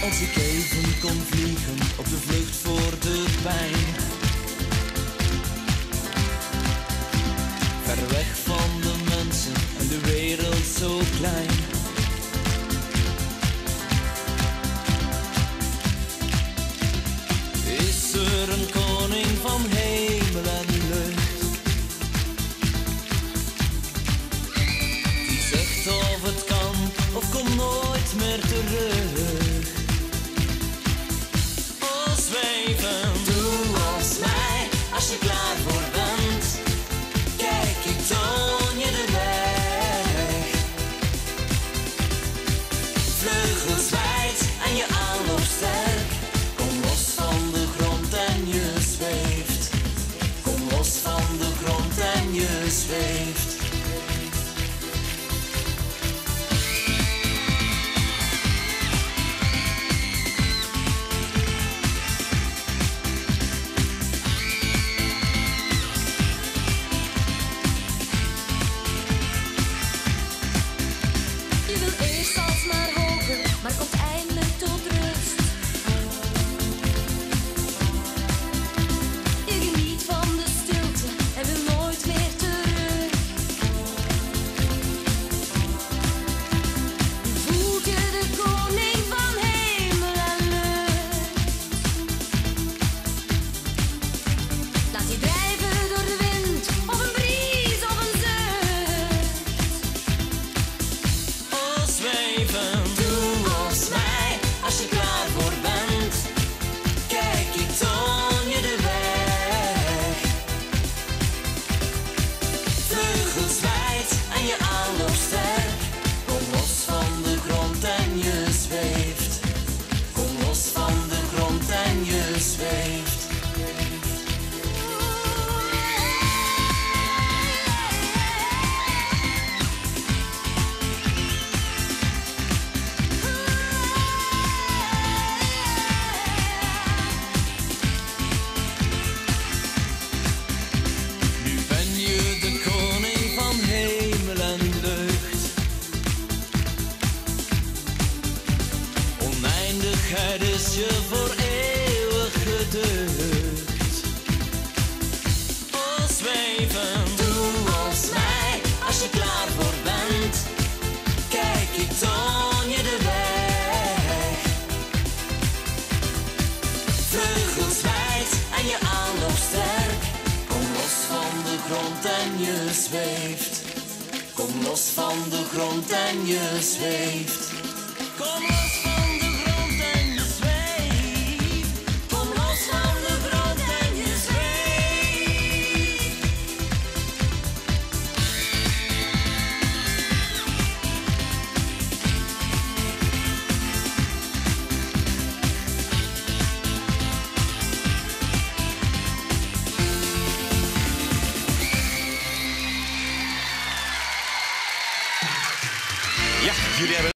Als ik even kon vliegen op de vlucht voor de pijn. Ver weg van de mensen en de wereld zo klein. Is er een koning van hemel en lucht, die zegt of het kan of kom nooit meer terug. Oh zweven, doe als mij als je klaar voor bent. Kijk, ik toon je de weg. Vleugels wijd en je aanloop sterk. Kom los van de grond en je zweeft. Kom los van de grond en je zweeft. Je wil eerst alsmaar hoger, maar komt eindelijk tot rust. Je geniet van de stilte en wil nooit meer terug. Voelt je de koning van hemel en lucht. Laat je drijven door de wind of een bries of een zucht. Oh zweven, doe als mij als je klaar voor bent. Kijk, ik toon je de weg. Vleugels wijd en je aanloop sterk. Kom los van de grond en je zweeft. Kom los van de grond en je zweeft. Nu ben je de koning van hemel en lucht. Oneindigheid is je voor eeuwig geducht. Oh zweven, doe als mij als je klaar voor bent. Kijk, ik toon je de weg. Vleugels wijd en je aanloop sterk. Kom los van de grond en je zweeft. Kom los van de grond en je zweeft. Kom los van de grond en je zweeft. Kom los van de grond en je zweeft. Ja, jullie hebben